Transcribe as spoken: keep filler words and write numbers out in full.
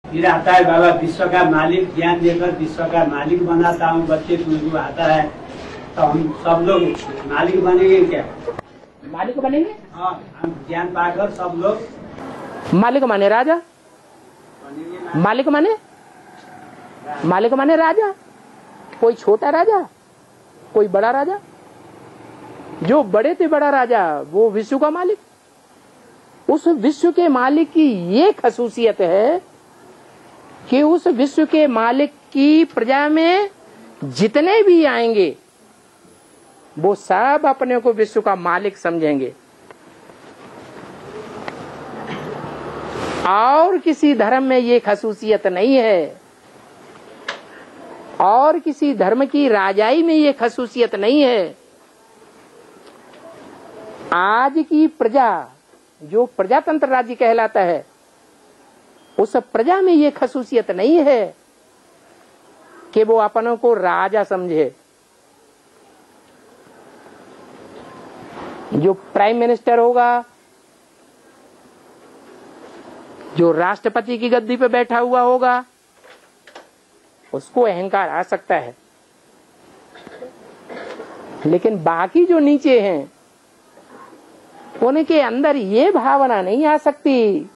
फिर आता है बाबा विश्व का मालिक, ज्ञान देकर विश्व का मालिक बनाता हूँ, बच्चे तुमको आता है तो हम सब लोग मालिक बनेंगे क्या? मालिक बनेंगे। हाँ, हम ज्ञान पाकर सब लोग मालिक माने राजा, बनेंगे। मालिक माने मालिक माने राजा। कोई छोटा राजा, कोई बड़ा राजा। जो बड़े से बड़ा राजा वो विश्व का मालिक। उस विश्व के मालिक की ये खसूसियत है कि उस विश्व के मालिक की प्रजा में जितने भी आएंगे वो सब अपने को विश्व का मालिक समझेंगे। और किसी धर्म में ये खसूसियत नहीं है, और किसी धर्म की राजाई में ये खसूसियत नहीं है। आज की प्रजा जो प्रजातंत्र राज्य कहलाता है, उस प्रजा में ये खसूसियत नहीं है कि वो अपनों को राजा समझे। जो प्राइम मिनिस्टर होगा, जो राष्ट्रपति की गद्दी पे बैठा हुआ होगा, उसको अहंकार आ सकता है, लेकिन बाकी जो नीचे हैं उनके अंदर ये भावना नहीं आ सकती।